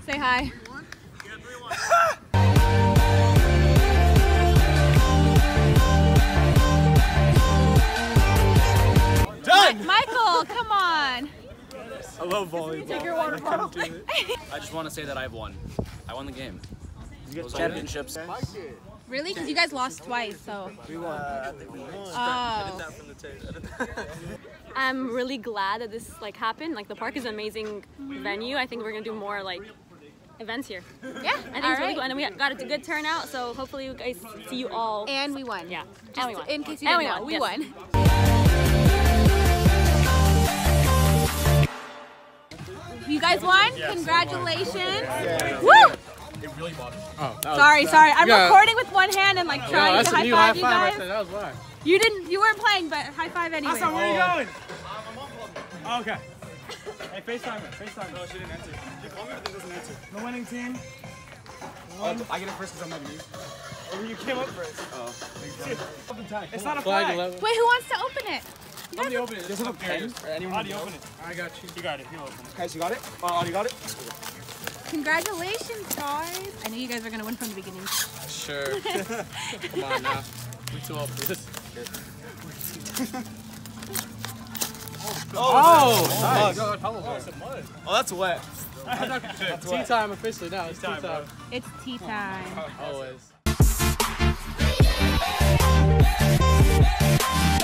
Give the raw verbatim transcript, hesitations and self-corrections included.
Say hi. Done! Michael, come on. I love volleyball. Take your water bottle. I just want to say that I've won. I won the game. Those championships. Really? Because you guys lost twice, so. We won. Uh, I think we won. Oh. I'm really glad that this like happened. Like the park is an amazing venue. I think we're gonna do more like events here. Yeah. I think all it's really right. cool. And we got a good turnout. So hopefully you guys see you all. And we won. Yeah. Just and we won. in case you And didn't we know, won. we Yes. won. You guys won? Yes, congratulations. Yeah. Woo! It really bothers me. Oh, sorry, sorry. I'm yeah. recording with one hand and like trying yeah, to high new five high you five guys. right there. That was why. You didn't. You weren't playing, but high five anyway. Awesome, where are you going? Oh, okay. Hey, FaceTime her. FaceTime her. No, she didn't answer. You call me, but it doesn't answer. The winning team. Oh, I get it first because I'm Lebanese. Oh, you came up first. Oh. It's not a flag. Wait, who wants to open it? How do you open it? Does it have a pen? Anyone? How do you open it? I got you. You got it. You open it. Guys, you got it? Oh, you got it? Congratulations, guys. I knew you guys were going to win from the beginning. Sure. Come on now. We're too old for this. Oh! Oh! Nice. Oh, Oh, oh, that's wet. That's tea time officially now. It's tea time. time. It's tea time. Always.